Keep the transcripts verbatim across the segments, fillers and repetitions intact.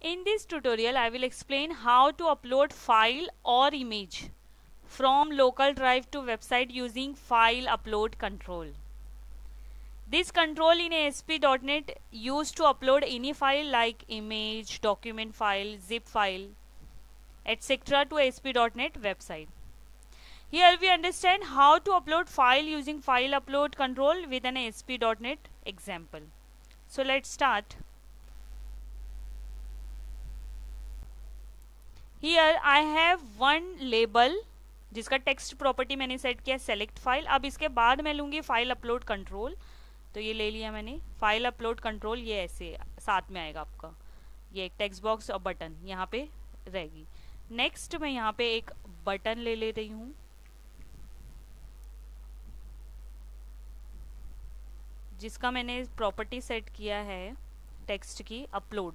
In this tutorial, I will explain how to upload file or image from local drive to website using file upload control. This control in A S P dot net used to upload any file like image, document file, zip file, et cetera to A S P dot net website. Here we understand how to upload file using file upload control with an A S P dot net example. So let's start. Here I have one label जिसका text property मैंने set किया select file. अब इसके बाद मैं लूँगी file upload control. तो ये ले लिया मैंने फाइल अपलोड कंट्रोल. ये ऐसे साथ में आएगा आपका, ये एक टेक्स्ट बॉक्स और बटन यहाँ पे रहेगी. नेक्स्ट मैं यहाँ पे एक बटन ले ले रही हूँ जिसका मैंने प्रॉपर्टी सेट किया है टेक्स्ट की अपलोड.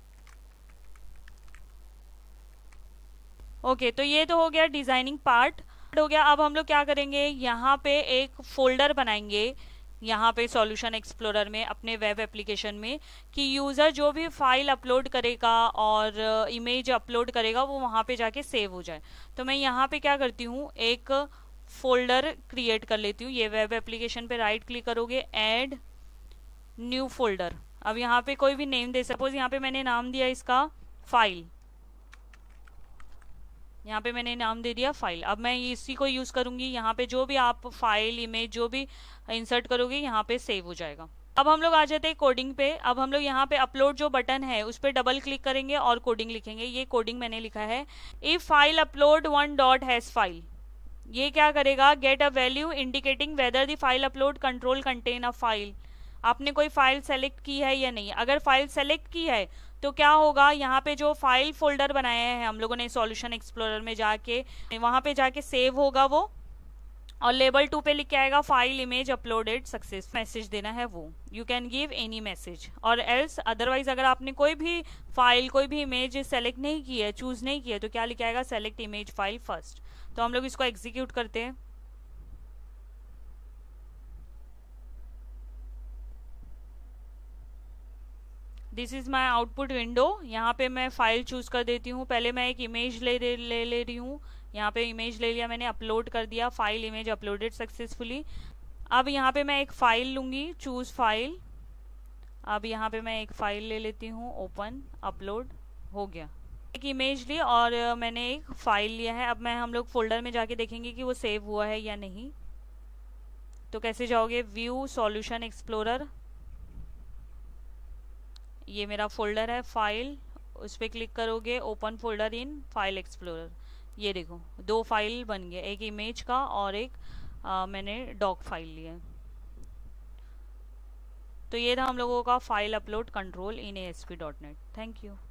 ओके okay, तो ये तो हो गया डिजाइनिंग पार्ट हो गया. अब हम लोग क्या करेंगे, यहाँ पे एक फोल्डर बनाएंगे यहाँ पे सॉल्यूशन एक्सप्लोरर में अपने वेब एप्लीकेशन में कि यूज़र जो भी फाइल अपलोड करेगा और इमेज अपलोड करेगा वो वहाँ पे जाके सेव हो जाए. तो मैं यहाँ पे क्या करती हूँ, एक फोल्डर क्रिएट कर लेती हूँ. ये वेब एप्लीकेशन पे राइट क्लिक करोगे, ऐड न्यू फोल्डर. अब यहाँ पे कोई भी नेम दे, सपोज यहाँ पे मैंने नाम दिया इसका फाइल. यहाँ पे मैंने नाम दे दिया फाइल. अब मैं इसी को यूज करूंगी. यहाँ पे जो भी आप फाइल इमेज जो भी इंसर्ट करोगे यहाँ पे सेव हो जाएगा. अब हम लोग आ जाते हैं कोडिंग पे. अब हम लोग यहाँ पे अपलोड जो बटन है उस पर डबल क्लिक करेंगे और कोडिंग लिखेंगे. ये कोडिंग मैंने लिखा है, if file upload one dot has file. ये क्या करेगा, get a value indicating whether the file upload control contain a file. आपने कोई फाइल सेलेक्ट की है या नहीं. अगर फाइल सेलेक्ट की है तो क्या होगा, यहाँ पे जो फाइल फोल्डर बनाया है हम लोगों ने सॉल्यूशन एक्सप्लोरर में जाके वहां पे जाके सेव होगा वो, और लेबल टू पे लिख के आएगा file image uploaded success. Message देना है वो, you can give any message or else. Otherwise अगर आपने कोई भी फाइल कोई भी इमेज सेलेक्ट नहीं की है, चूज नहीं किया, तो क्या लिख आएगा, सेलेक्ट इमेज फाइल फर्स्ट. तो हम लोग इसको एग्जीक्यूट करते हैं. This is my output window. यहाँ पे मैं फाइल चूज कर देती हूँ. पहले मैं एक इमेज ले ले ले, ले रही हूँ. यहाँ पे इमेज ले लिया मैंने, अपलोड कर दिया, फाइल इमेज अपलोडेड सक्सेसफुली. अब यहाँ पे मैं एक फाइल लूंगी, चूज फाइल. अब यहाँ पे मैं एक फाइल ले लेती हूँ, ओपन, अपलोड हो गया. एक इमेज ली और मैंने एक फाइल लिया है. अब मैं हम लोग फोल्डर में जाके देखेंगे कि वो सेव हुआ है या नहीं. तो कैसे जाओगे, व्यू सॉल्यूशन एक्सप्लोरर, ये मेरा फोल्डर है फाइल, उस पर क्लिक करोगे, open folder in file explorer. ये देखो दो फाइल बन गए, एक इमेज का और एक आ, मैंने डॉक फाइल लिया. तो ये था हम लोगों का file upload control in A S P dot net. Thank you.